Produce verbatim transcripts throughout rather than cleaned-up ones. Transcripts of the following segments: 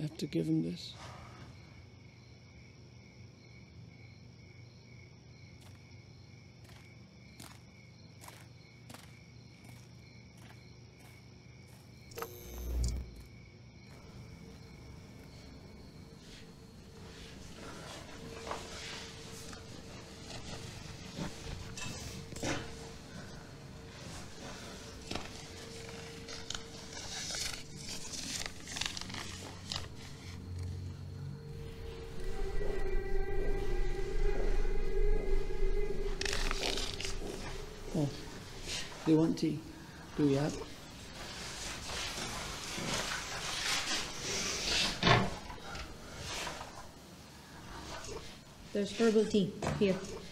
have to give him this. Oh, do you want tea? Do you have? There's herbal tea here.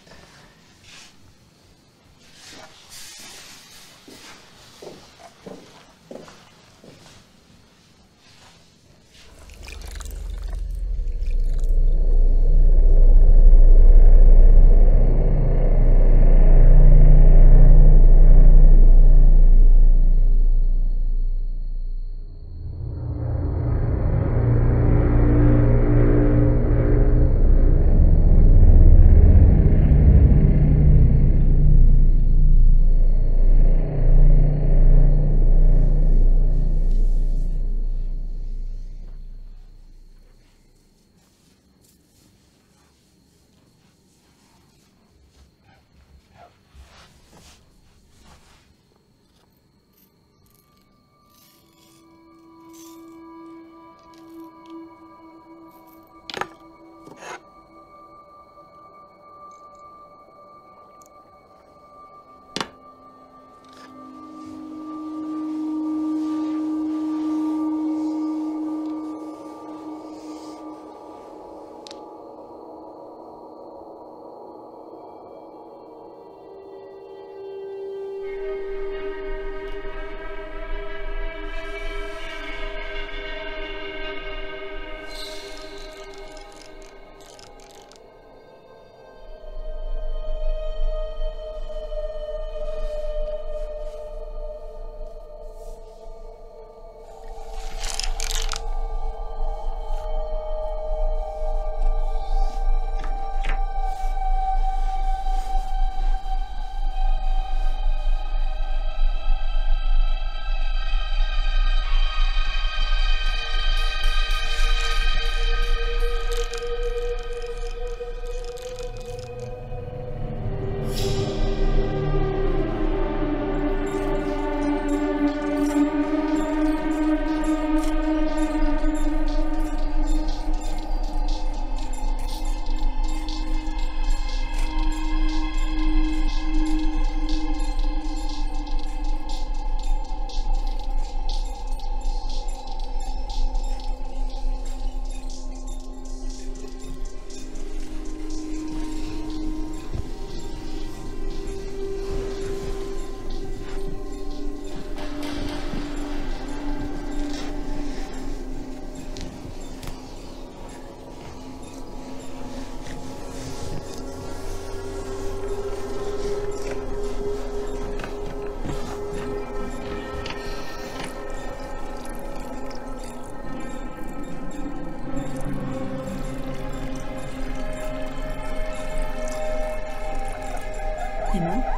Emma?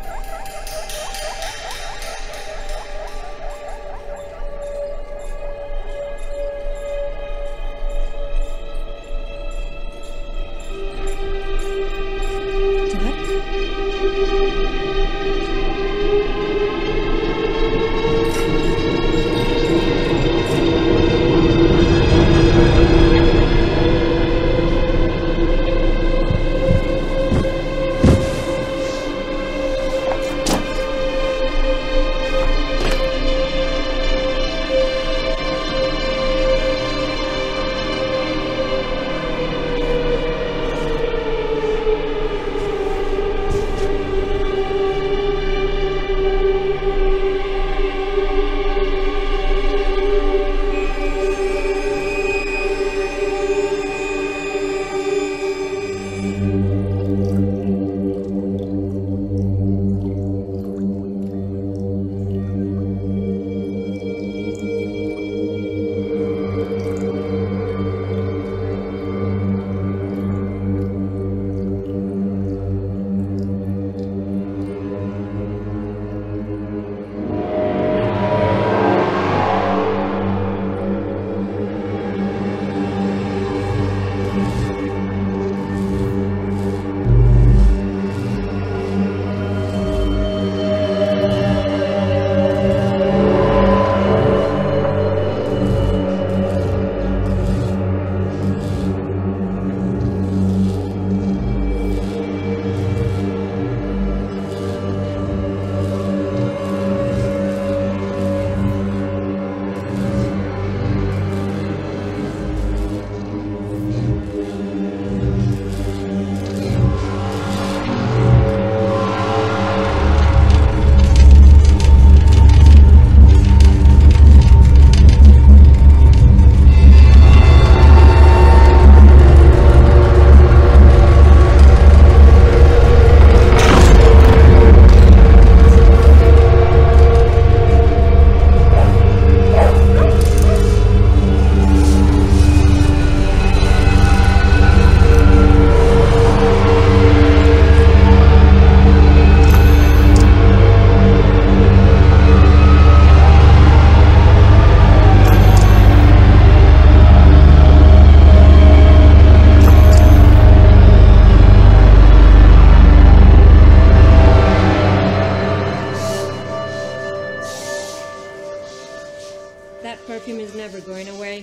That perfume is never going away.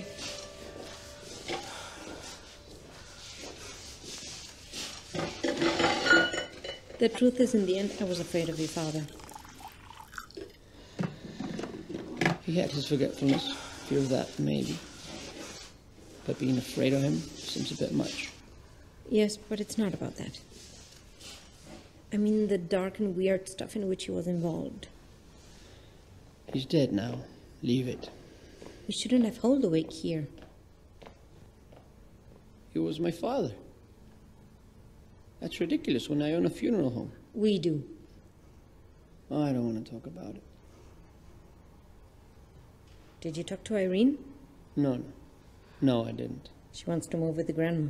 The truth is, in the end, I was afraid of your father. He had his forgetfulness, fear of that, maybe. But being afraid of him seems a bit much. Yes, but it's not about that. I mean the dark and weird stuff in which he was involved. He's dead now. Leave it. We shouldn't have held the wake here. He was my father. That's ridiculous when I own a funeral home. We do. I don't want to talk about it. Did you talk to Irene? No, no. No, I didn't. She wants to move with the grandma.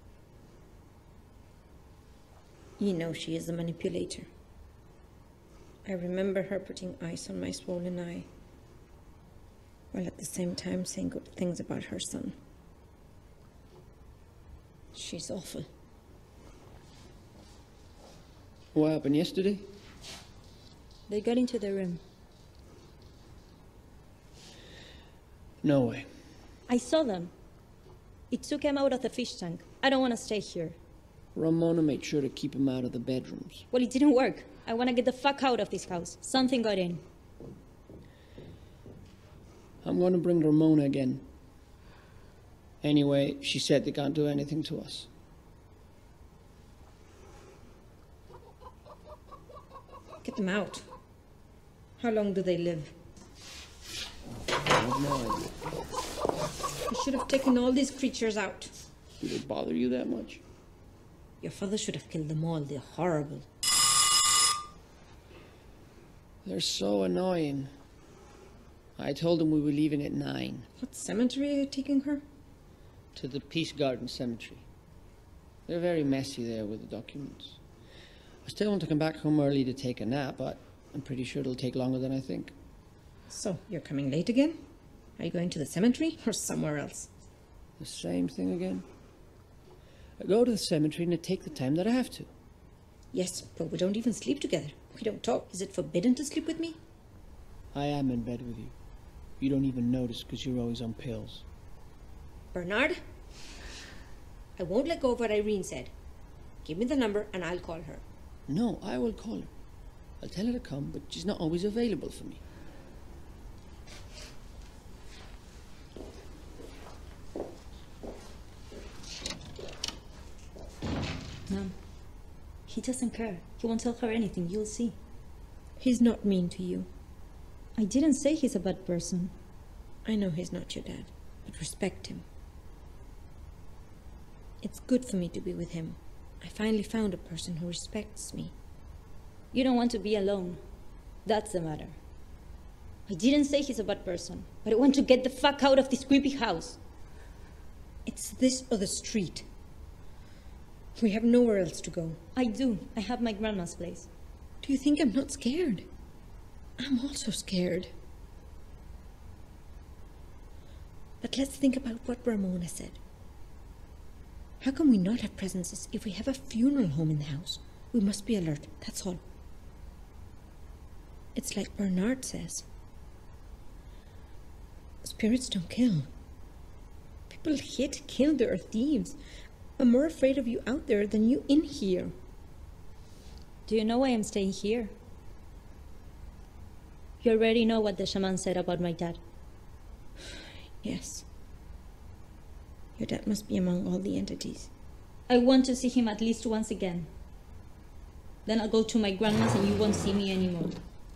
You know she is a manipulator. I remember her putting ice on my swollen eye, while at the same time saying good things about her son. She's awful. What happened yesterday? They got into the room. No way. I saw them. It took him out of the fish tank. I don't want to stay here. Ramona made sure to keep him out of the bedrooms. Well, it didn't work. I want to get the fuck out of this house. Something got in. I'm going to bring Ramona again. Anyway, she said they can't do anything to us. Get them out. How long do they live? I have no idea. You should have taken all these creatures out. Do they bother you that much? Your father should have killed them all. They're horrible. They're so annoying. I told them we were leaving at nine. What cemetery are you taking her? To the Peace Garden Cemetery. They're very messy there with the documents. I still want to come back home early to take a nap, but I'm pretty sure it'll take longer than I think. So, you're coming late again? Are you going to the cemetery or somewhere else? The same thing again? I go to the cemetery and I take the time that I have to. Yes, but we don't even sleep together. We don't talk. Is it forbidden to sleep with me? I am in bed with you. You don't even notice because you're always on pills. Bernard? I won't let go of what Irene said. Give me the number and I'll call her. No, I will call her. I'll tell her to come, but she's not always available for me. Mom, he doesn't care. He won't tell her anything. You'll see. He's not mean to you. I didn't say he's a bad person. I know he's not your dad, but respect him. It's good for me to be with him. I finally found a person who respects me. You don't want to be alone. That's the matter. I didn't say he's a bad person, but I want to get the fuck out of this creepy house. It's this or the street. We have nowhere else to go. I do. I have my grandma's place. Do you think I'm not scared? I'm also scared. But let's think about what Ramona said. How can we not have presences if we have a funeral home in the house? We must be alert, that's all. It's like Bernard says. Spirits don't kill. People hit, kill, they are thieves. I'm more afraid of you out there than you in here. Do you know why I'm staying here? You already know what the shaman said about my dad. Yes. Your dad must be among all the entities. I want to see him at least once again. Then I'll go to my grandma's and you won't see me anymore.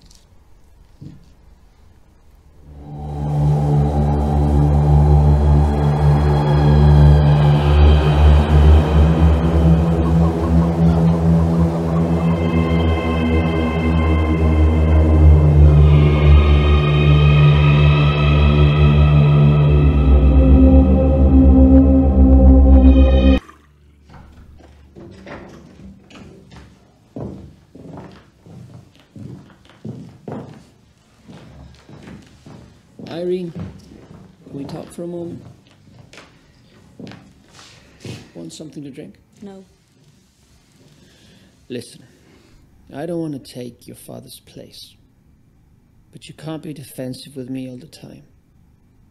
Irene, can we talk for a moment? Want something to drink? No. Listen, I don't want to take your father's place, but you can't be defensive with me all the time.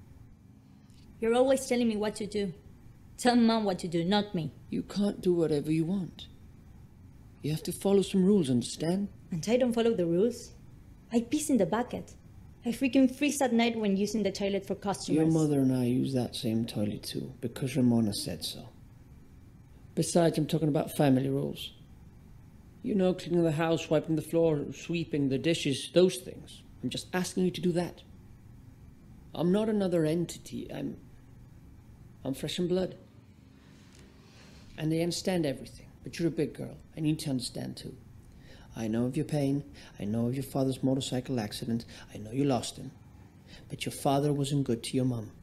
You're always telling me what to do. Tell Mom what to do, not me. You can't do whatever you want. You have to follow some rules, understand? And I don't follow the rules. I piss in the bucket. I freaking freeze at night when using the toilet for customers. Your mother and I use that same toilet too, because Ramona said so. Besides, I'm talking about family rules. You know, cleaning the house, wiping the floor, sweeping the dishes, those things. I'm just asking you to do that. I'm not another entity. I'm... I'm flesh and blood. And I understand everything, but you're a big girl. I need to understand too. I know of your pain. I know of your father's motorcycle accident. I know you lost him. But your father wasn't good to your mum.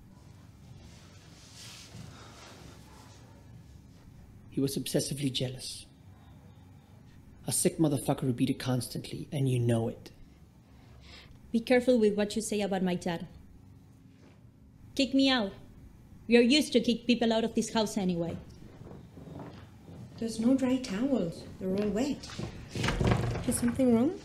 He was obsessively jealous. A sick motherfucker who beat it constantly, and you know it. Be careful with what you say about my dad. Kick me out. You're used to kick people out of this house anyway. There's no dry towels. They're all wet. Is something wrong?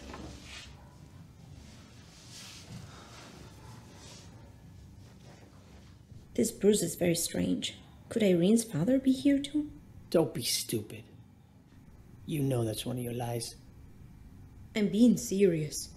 This bruise is very strange. Could Irene's father be here too? Don't be stupid. You know that's one of your lies. I'm being serious.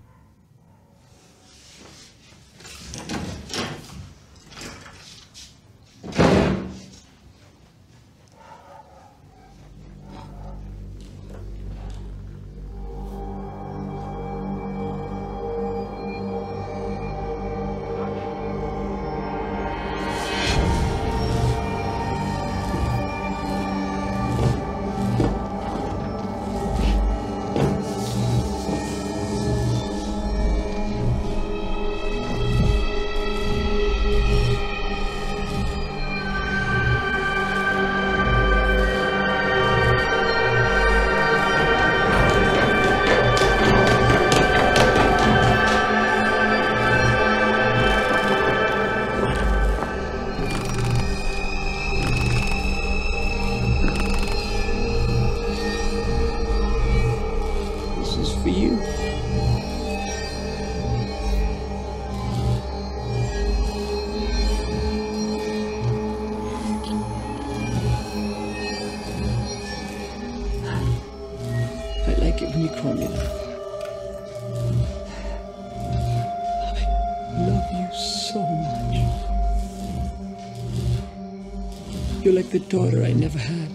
You're like the daughter I never had.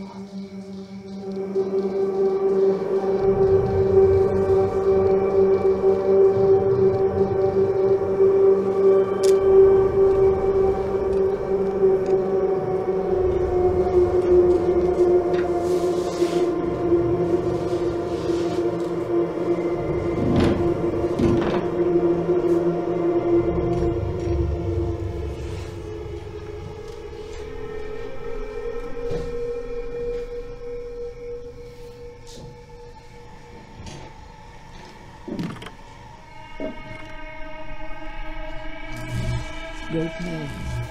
Go play.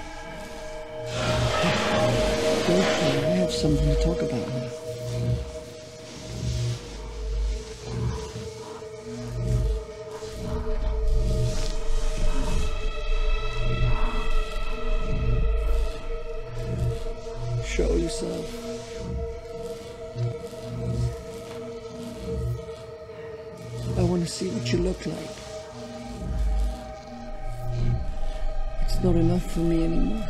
Go play. I have something to talk about now. Show yourself. I want to see what you look like. It's not enough for me anymore.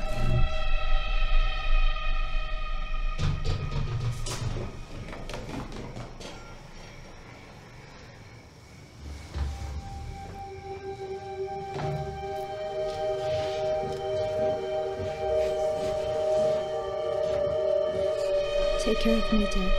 Take care of me, Dad.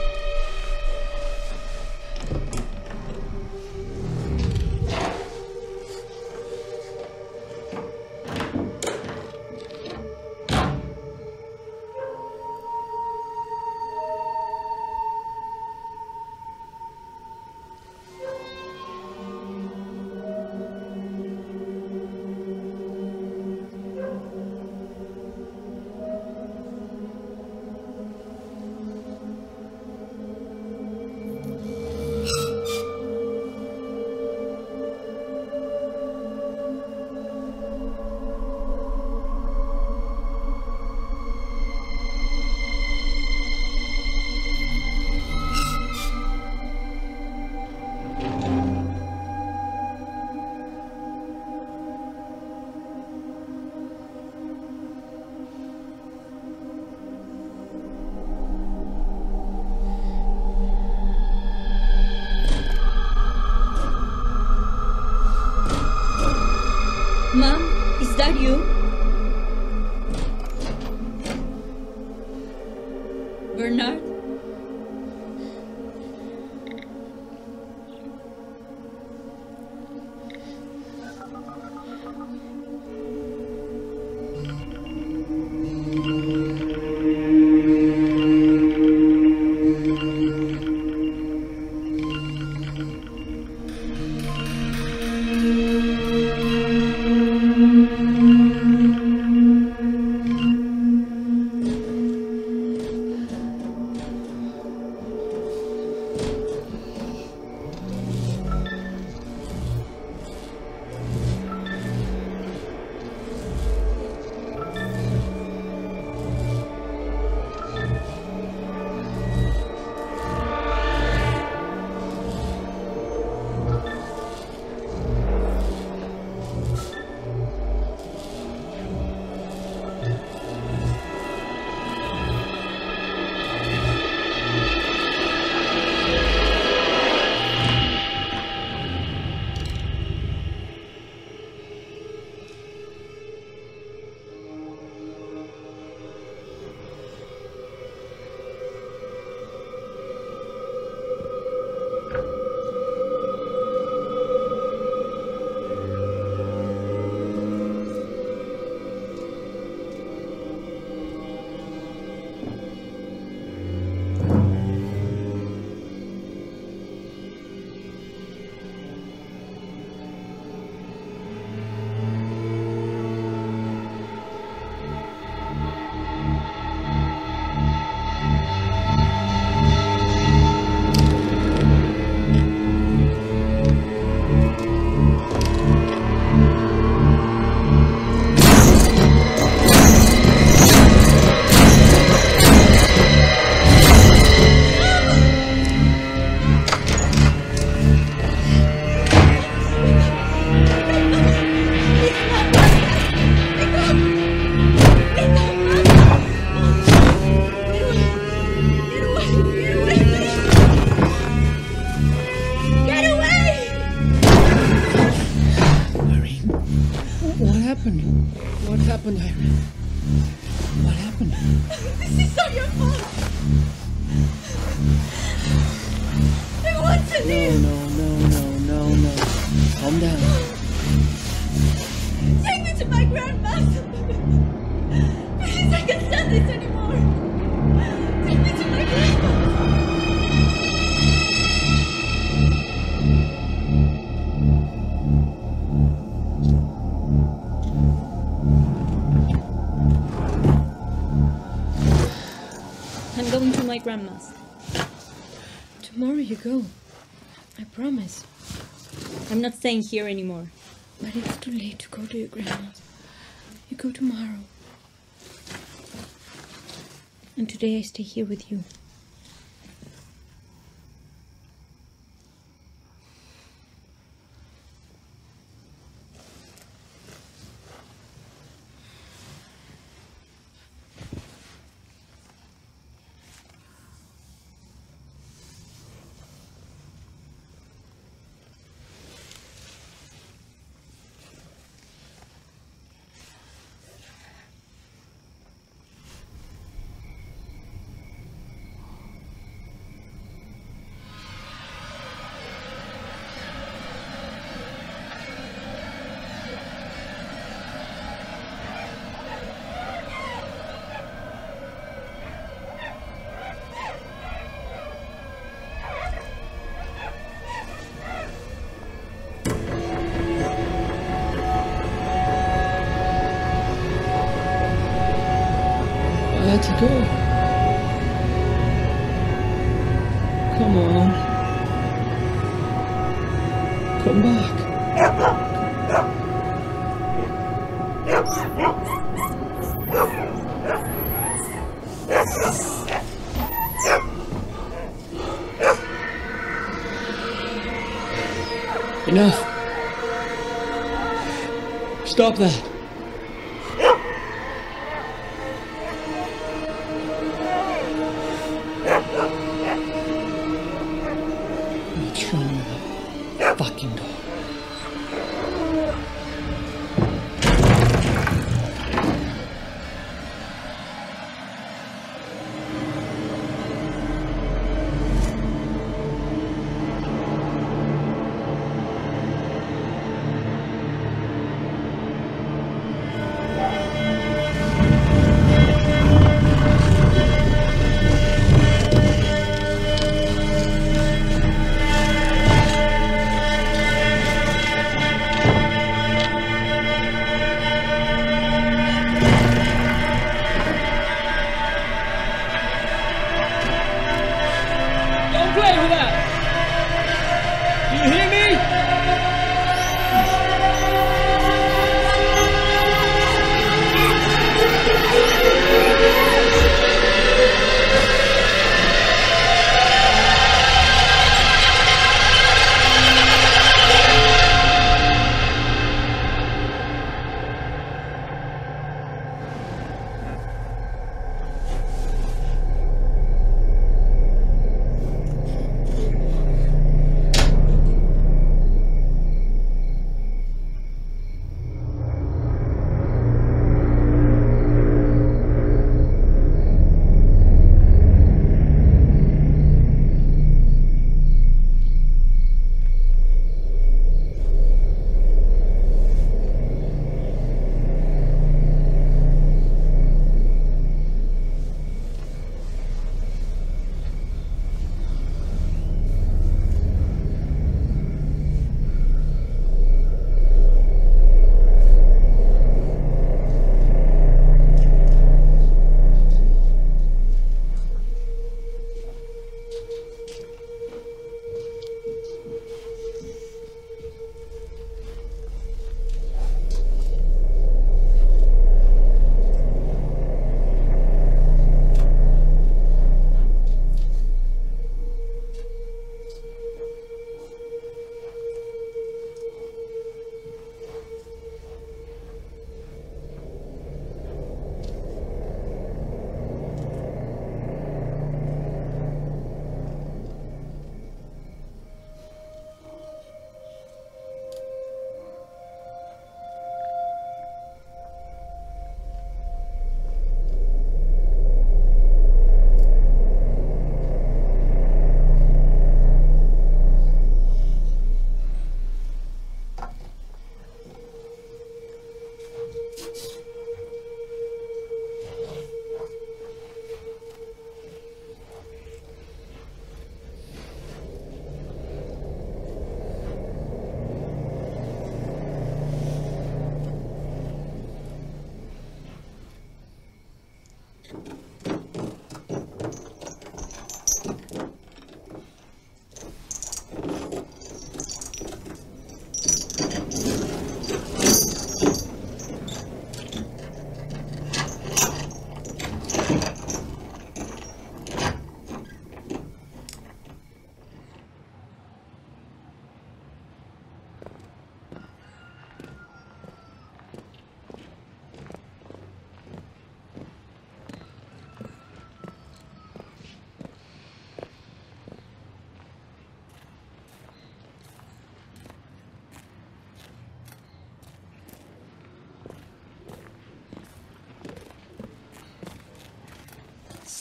You? Bernard? What happened, Irene? What happened? This is not your fault. I want to No, live. no, no, no, no, no. Calm down. Take me to my grandma's. Please, I can't stand this anymore. Take me to my grandma's. I'm going to my grandma's. Tomorrow you go. I promise. I'm not staying here anymore. But it's too late to go to your grandma's. You go tomorrow. And today I stay here with you. I had to go. Come on. Come back. Enough. Stop that. What's wrong with that fucking dog?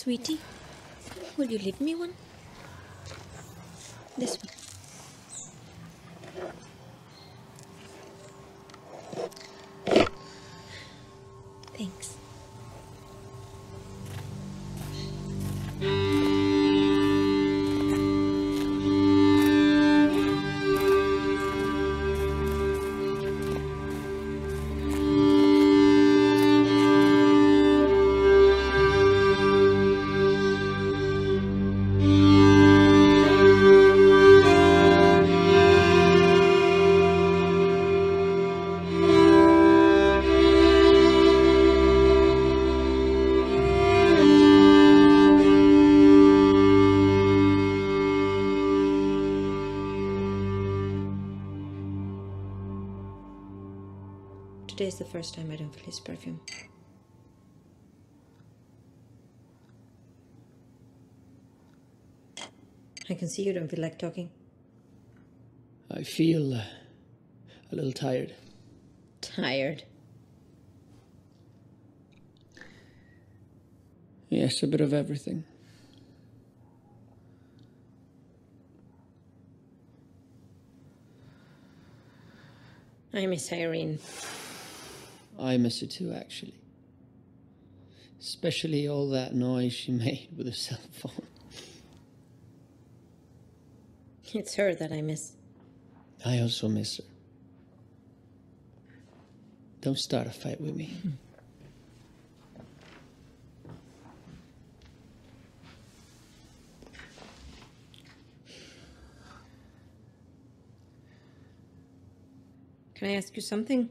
Sweetie, will you leave me one? This one. Thanks. Today is the first time I don't feel his perfume. I can see you don't feel like talking. I feel uh, a little tired. Tired? Yes, a bit of everything. I miss Irene. I miss her too, actually. Especially all that noise she made with her cell phone. It's her that I miss. I also miss her. Don't start a fight with me. Can I ask you something?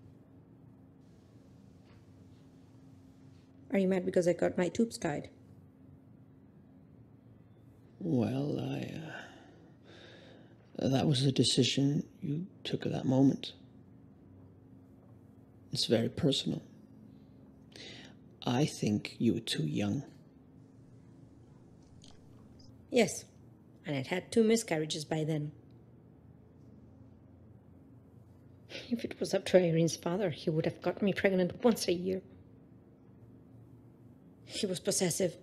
Are you mad because I got my tubes tied? Well, I... Uh, that was a decision you took at that moment. It's very personal. I think you were too young. Yes, and I'd had two miscarriages by then. If it was up to Irene's father, he would have got me pregnant once a year. He was possessive.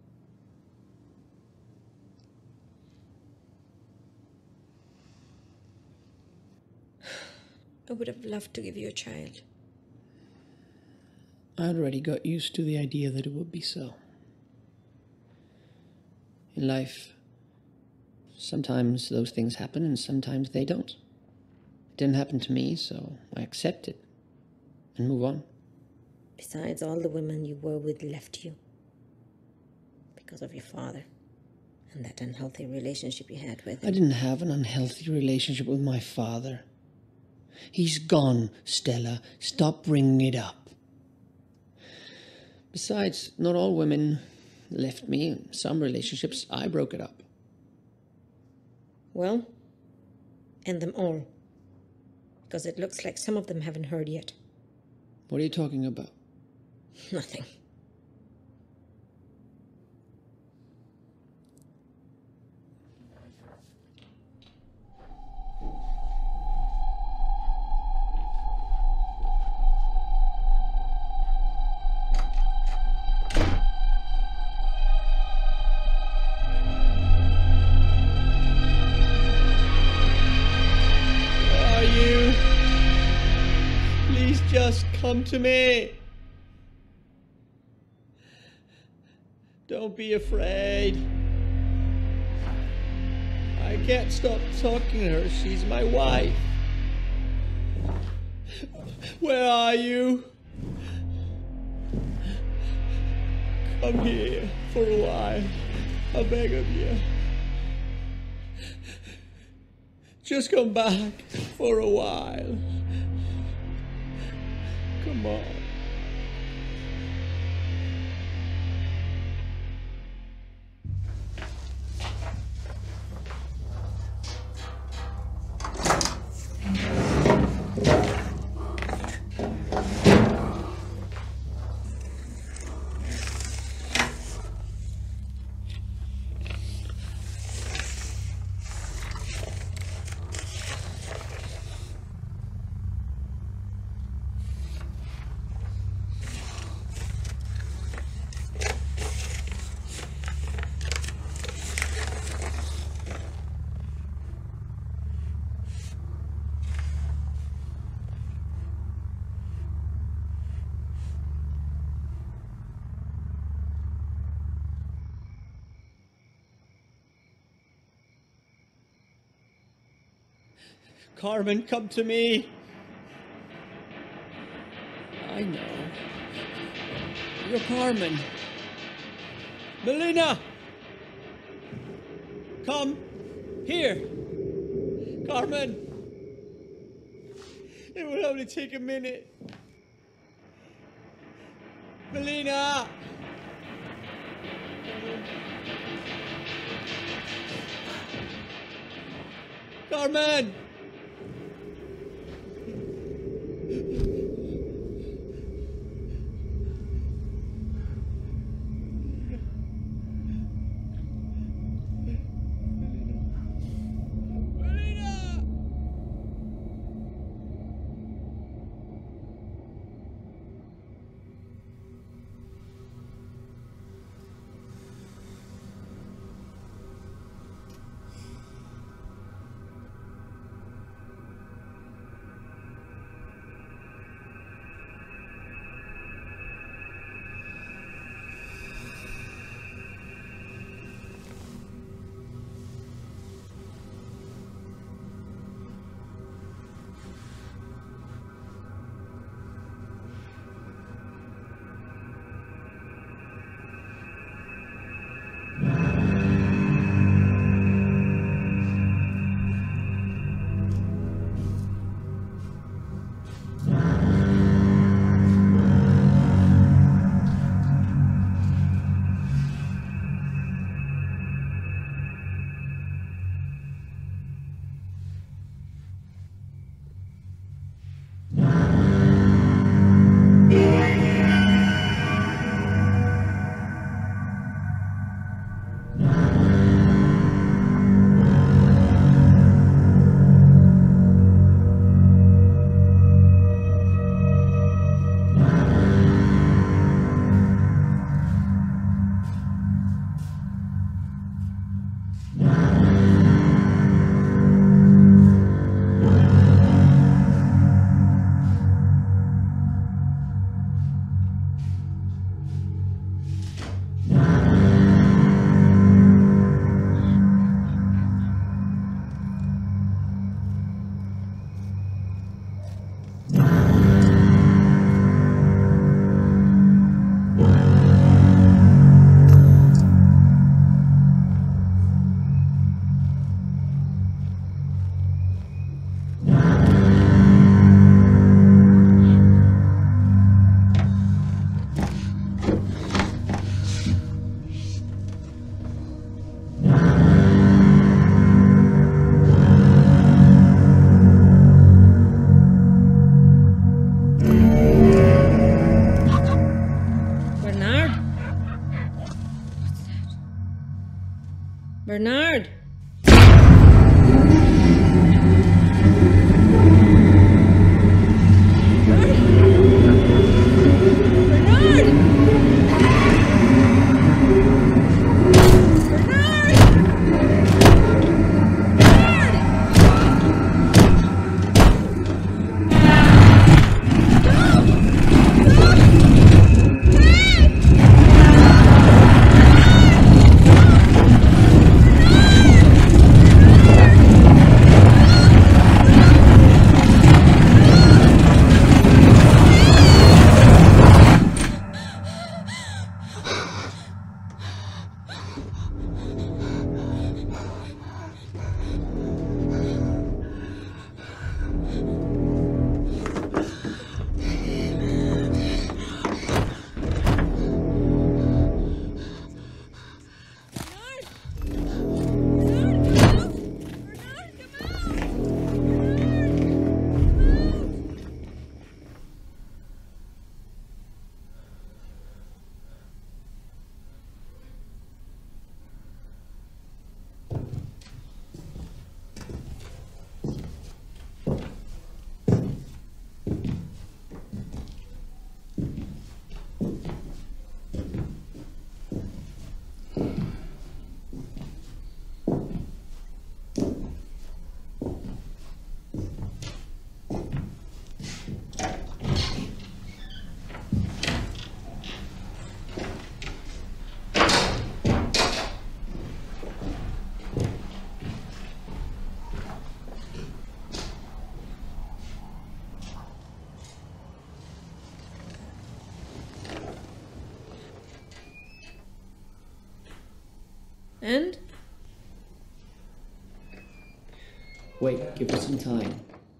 I would have loved to give you a child. I already got used to the idea that it would be so. In life, sometimes those things happen and sometimes they don't. It didn't happen to me, so I accept it and move on. Besides, all the women you were with left you because of your father and that unhealthy relationship you had with him. I didn't have an unhealthy relationship with my father. He's gone, Stella. Stop bringing it up. Besides, not all women left me. In some relationships, I broke it up. Well, end them all. Because it looks like some of them haven't heard yet. What are you talking about? Nothing. Just come to me. Don't be afraid. I can't stop talking to her. She's my wife. Where are you? Come here for a while. I beg of you. Just come back for a while. Come on. Carmen, come to me. I know. You're Carmen. Melina! Come. Here. Carmen. It will only take a minute. Melina! Carmen! Bernard! And? Wait, give it some time.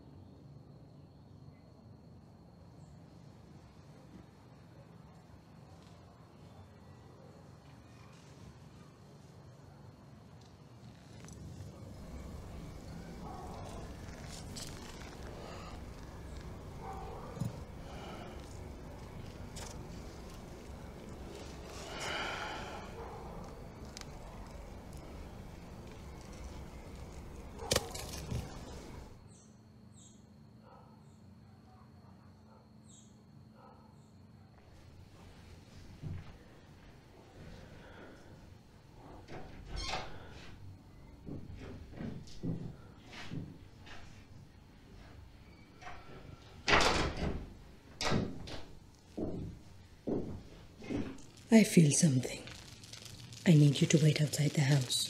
I feel something. I need you to wait outside the house.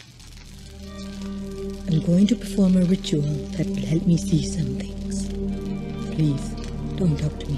I'm going to perform a ritual that will help me see some things. Please, don't talk to me.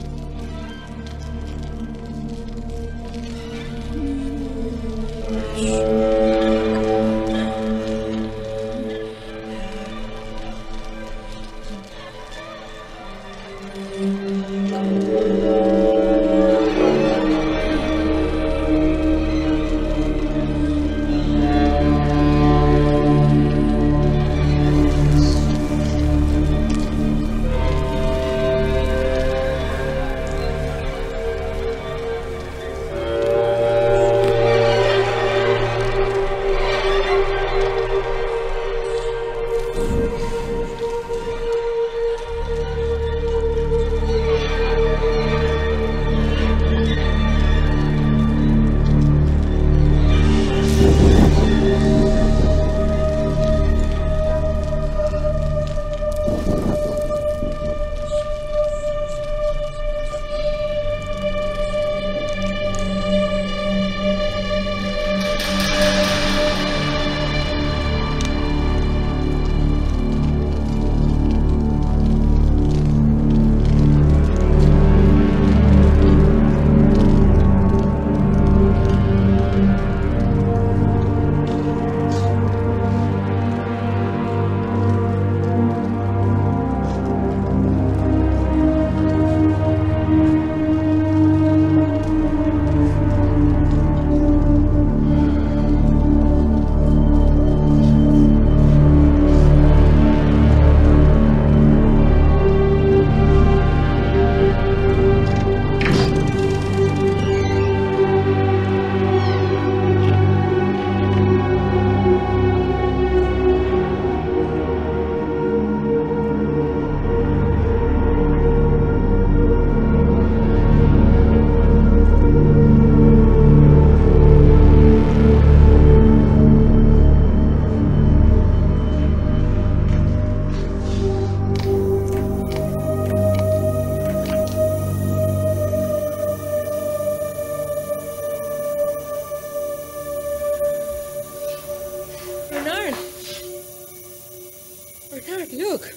Bernard, look.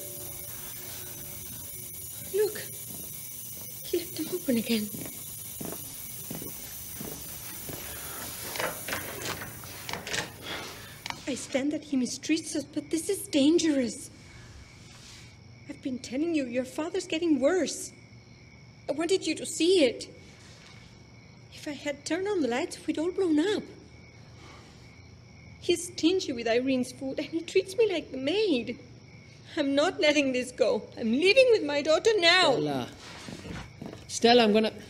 Look. He left them open again. I stand that he mistreats us, but this is dangerous. I've been telling you, your father's getting worse. I wanted you to see it. If I had turned on the lights, we'd all blown up. He's stingy with Irene's food, and he treats me like the maid. I'm not letting this go. I'm leaving with my daughter now. Stella. Stella, I'm gonna...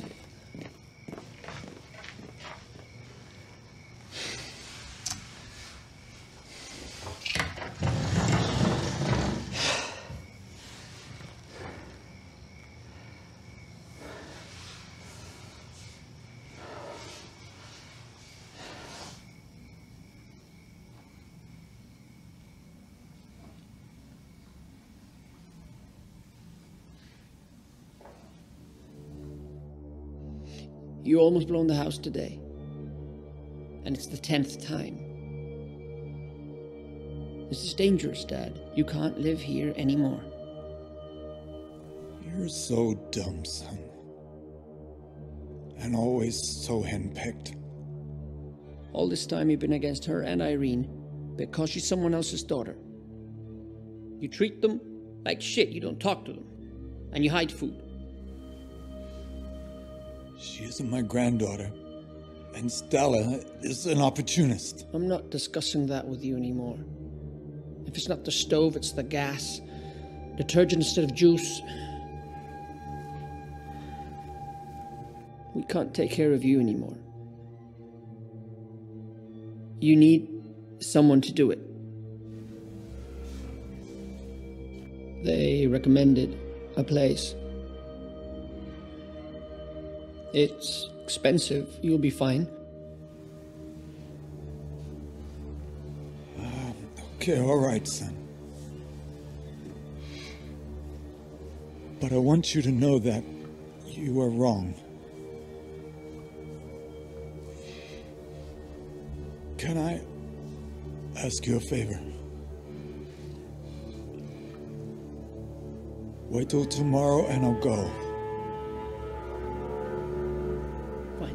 You almost blown the house today. And it's the tenth time. This is dangerous, Dad. You can't live here anymore. You're so dumb, son. And always so henpecked. All this time you've been against her and Irene because she's someone else's daughter. You treat them like shit, you don't talk to them, and you hide food. She isn't my granddaughter, and Stella is an opportunist. I'm not discussing that with you anymore. If it's not the stove, it's the gas. Detergent instead of juice. We can't take care of you anymore. You need someone to do it. They recommended a place. It's expensive. You'll be fine. Uh, okay, all right, son. But I want you to know that you are wrong. Can I ask you a favor? Wait till tomorrow and I'll go. Fine.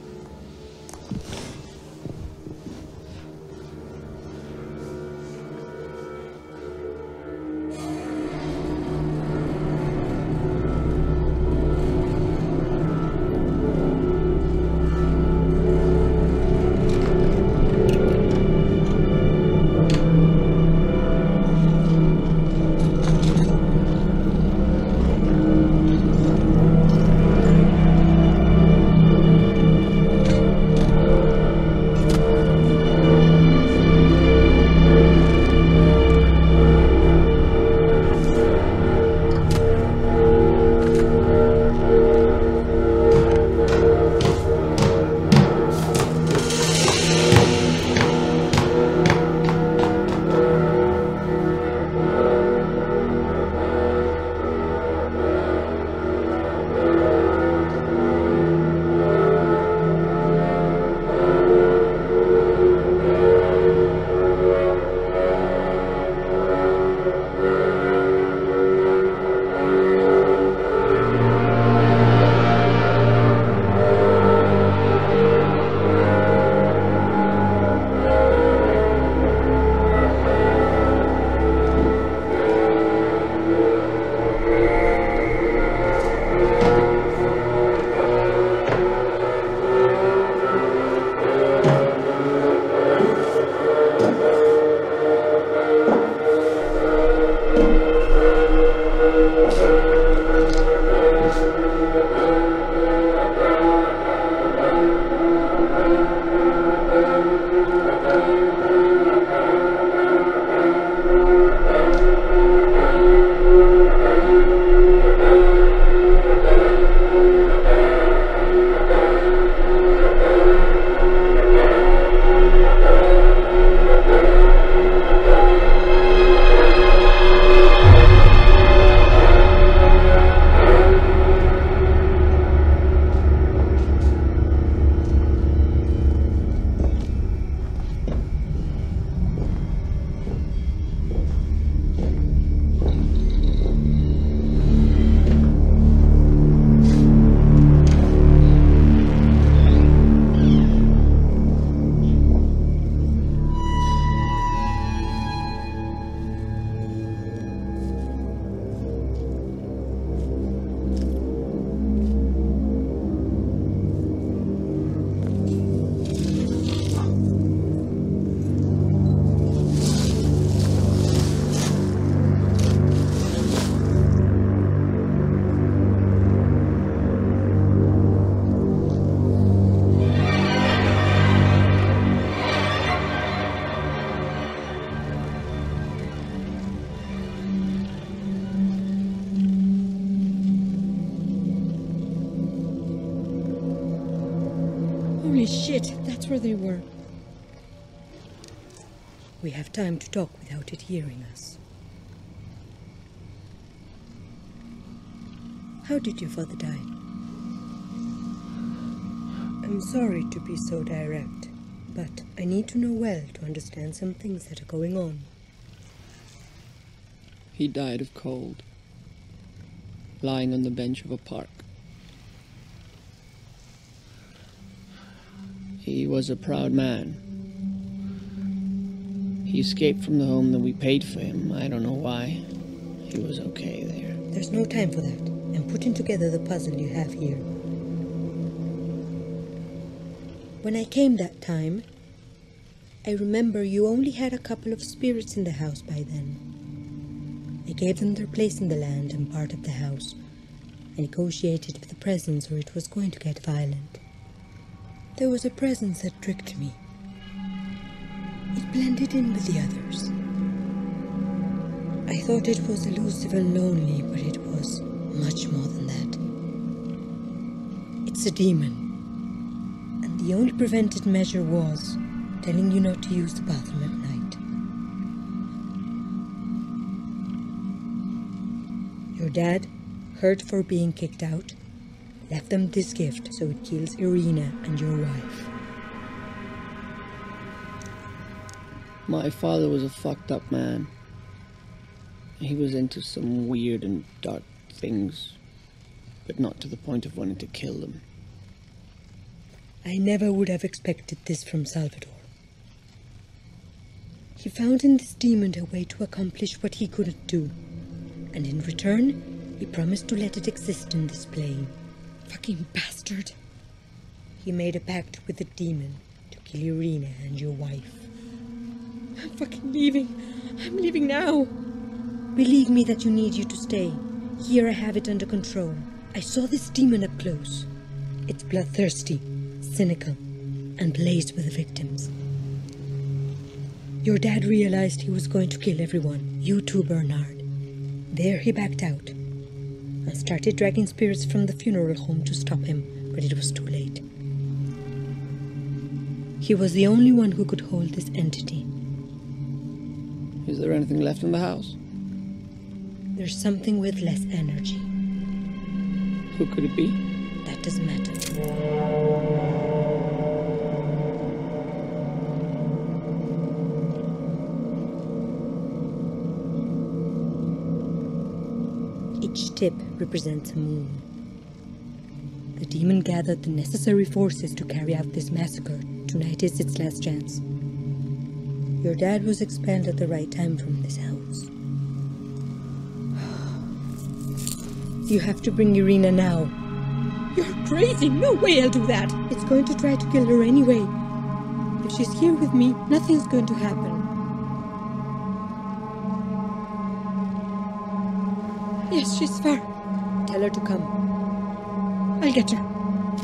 Holy shit, that's where they were. We have time to talk without it hearing us. How did your father die? I'm sorry to be so direct, but I need to know well to understand some things that are going on. He died of cold, lying on the bench of a park. He was a proud man. He escaped from the home that we paid for him. I don't know why. He was okay there. There's no time for that. I'm putting together the puzzle you have here. When I came that time, I remember you only had a couple of spirits in the house by then. I gave them their place in the land and part of the house. I negotiated with the presence or it was going to get violent. There was a presence that tricked me. It blended in with the others. I thought it was elusive and lonely, but it was much more than that. It's a demon. And the only preventive measure was telling you not to use the bathroom at night. Your dad, hurt for being kicked out, left them this gift so it kills Irina and your wife. My father was a fucked up man. He was into some weird and dark things, but not to the point of wanting to kill them. I never would have expected this from Salvador. He found in this demon a way to accomplish what he couldn't do, and in return, he promised to let it exist in this plane. Fucking bastard. He made a pact with the demon to kill Irina and your wife. I'm fucking leaving. I'm leaving now. Believe me that you need you to stay. Here I have it under control. I saw this demon up close. It's bloodthirsty, cynical, and plays with the victims. Your dad realized he was going to kill everyone, you too, Bernard. There he backed out and started dragging spirits from the funeral home to stop him, but it was too late. He was the only one who could hold this entity. Is there anything left in the house? There's something with less energy. Who could it be? That doesn't matter. Each tip represents a moon. The demon gathered the necessary forces to carry out this massacre. Tonight is its last chance. Your dad was expelled at the right time from this house. You have to bring Irina now. You're crazy. No way I'll do that. It's going to try to kill her anyway. If she's here with me, nothing's going to happen. Yes, she's far. Tell her to come. I'll get her.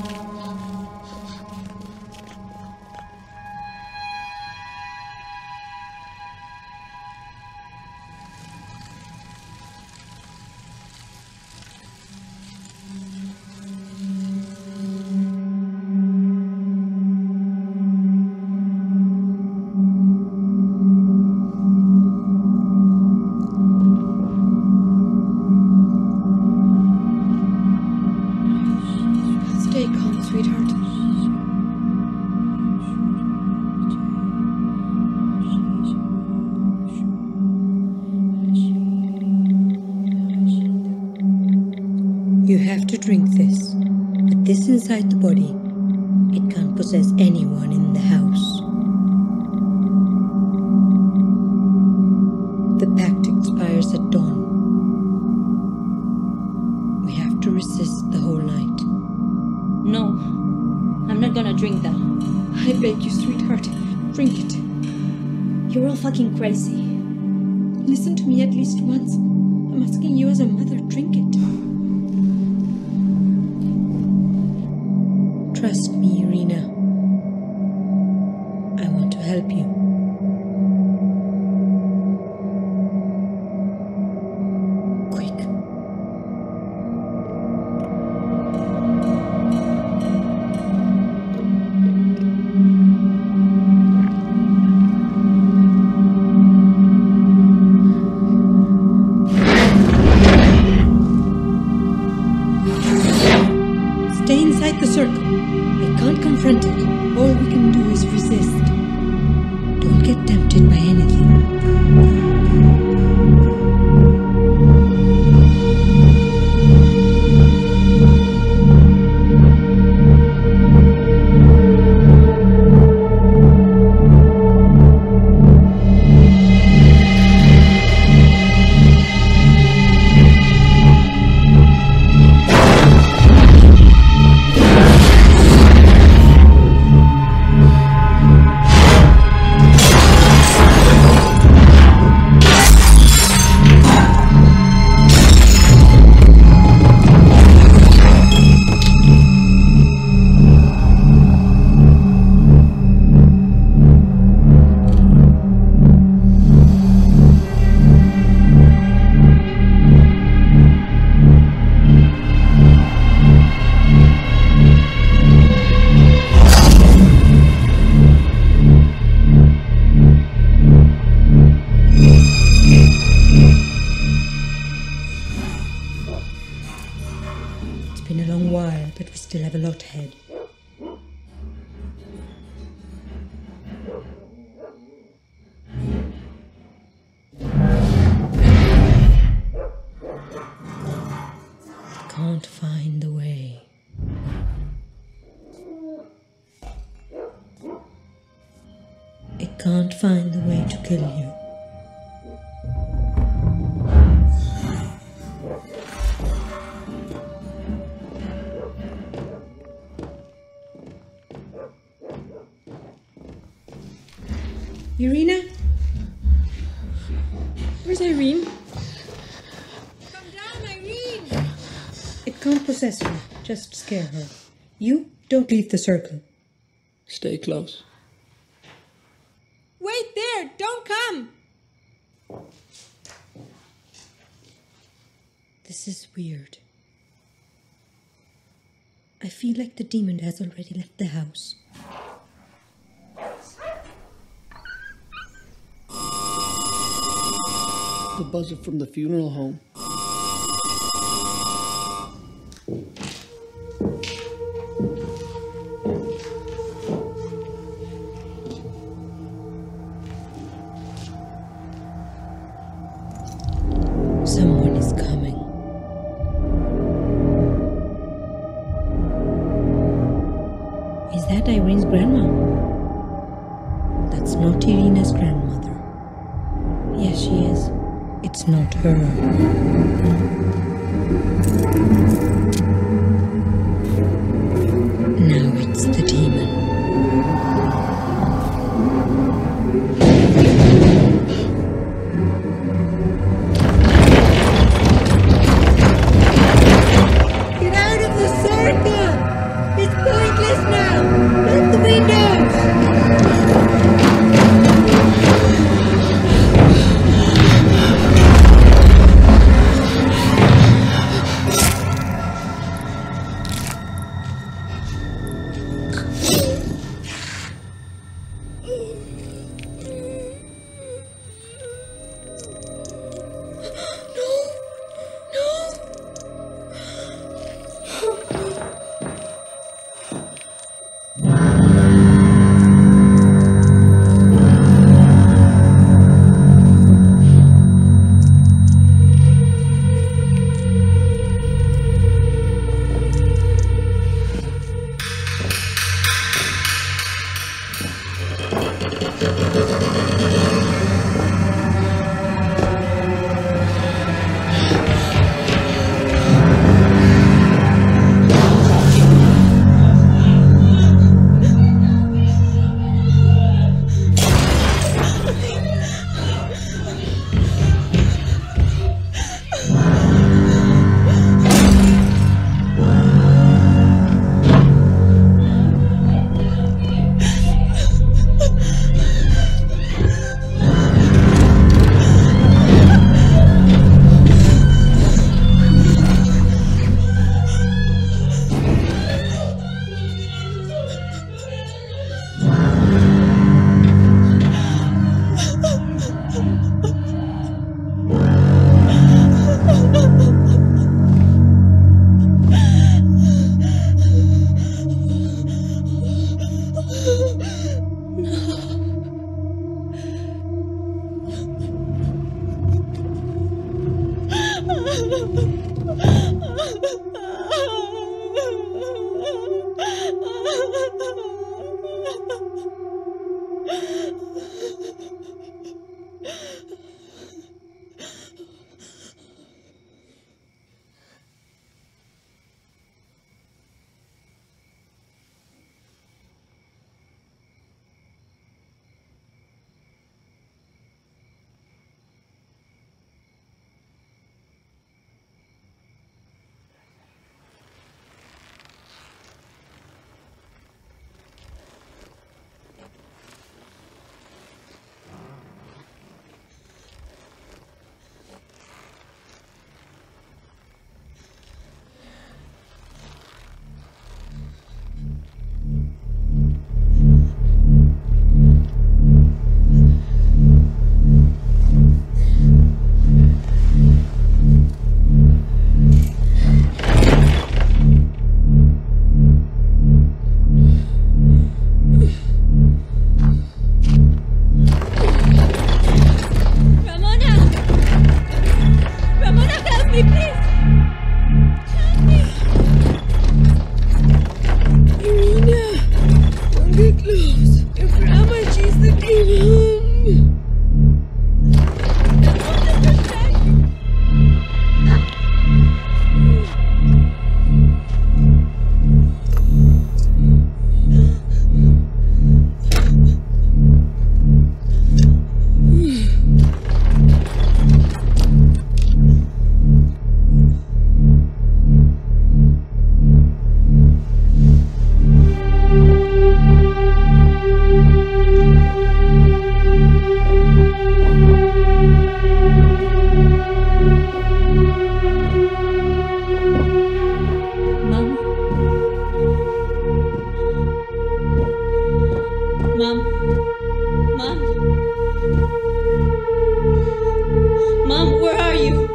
You have to drink this. With this inside the body, it can't possess anyone in the house. The pact expires at dawn. We have to resist the whole night. No, I'm not gonna drink that. I beg you, sweetheart. Drink it. You're all fucking crazy. Listen to me at least once. I'm asking you as a mother, drink it. Trust me, Irina. I want to help you. Quick. Stay inside the circle. I can't confront it. All we can do is resist. Don't get tempted by anything. have a lot ahead. I can't find the way. I can't find the way to kill you. Irina? Where's Irene? Come down, Irene! It can't possess her, just scare her. You don't leave the circle. Stay close. Wait there! Don't come! This is weird. I feel like the demon has already left the house. The buzzer from the funeral home. Someone is coming. Is that Irene's grandma? That's not Irina's grandmother. Yes, she is. It's not her. Now it's the demon. Get out of the circle! It's pointless now! Lock the windows! Mom. Mom. Mom, where are you?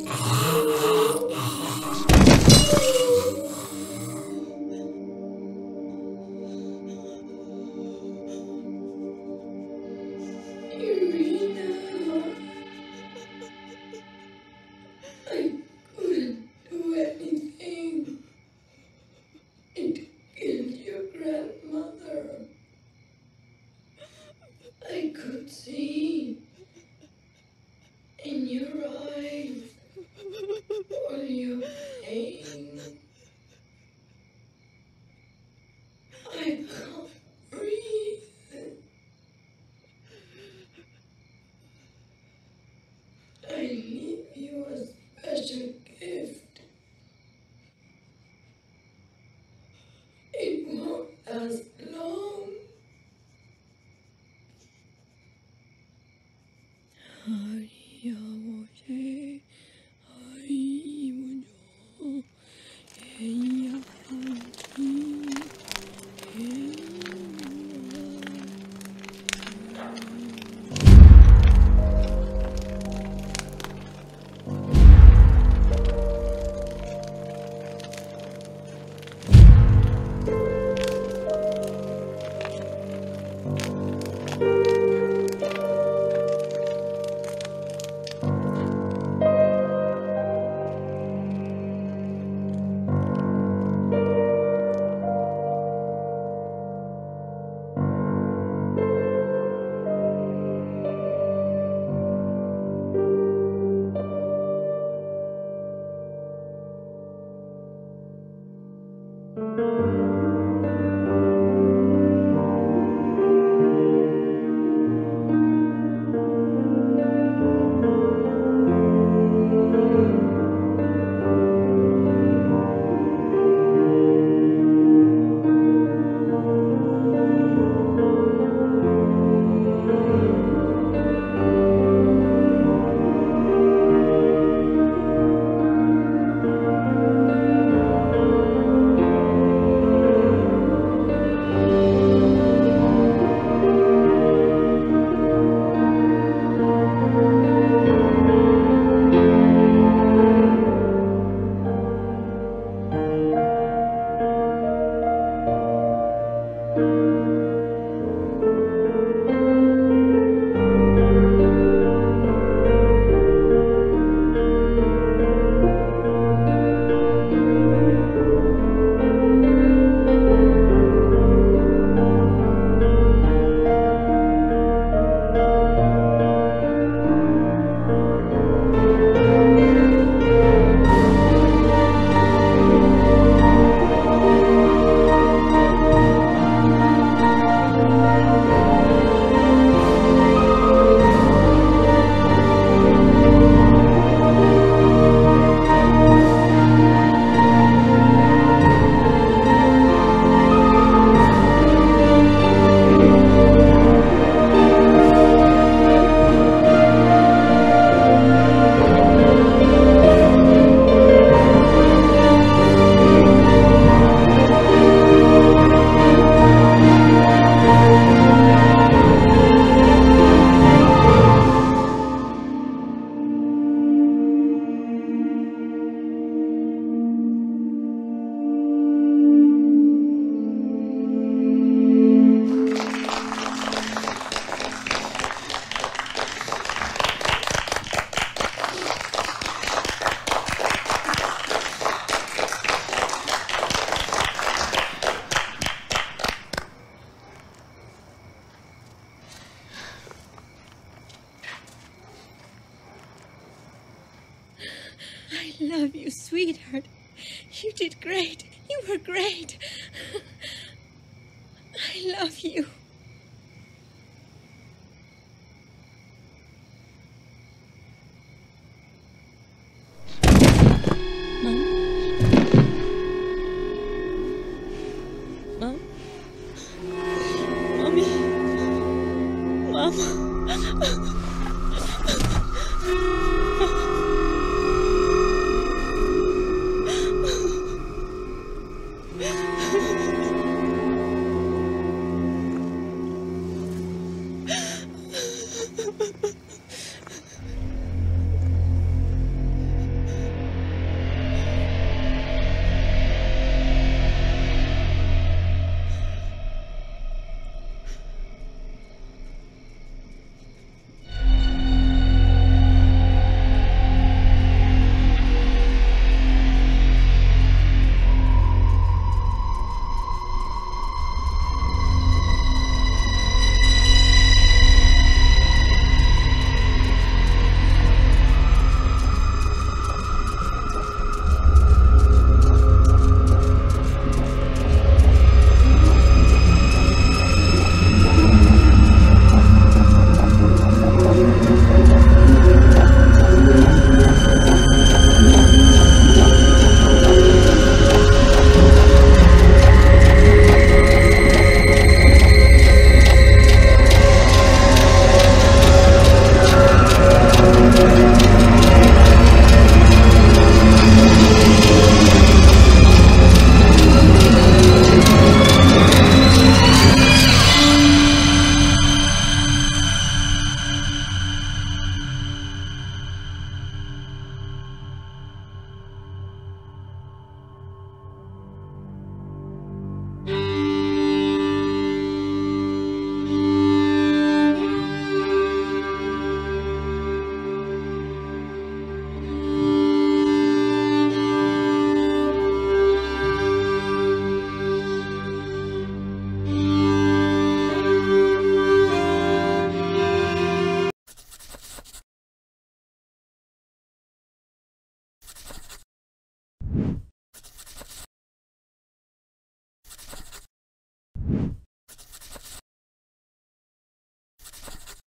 I love you, sweetheart. You did great. You were great. I love you.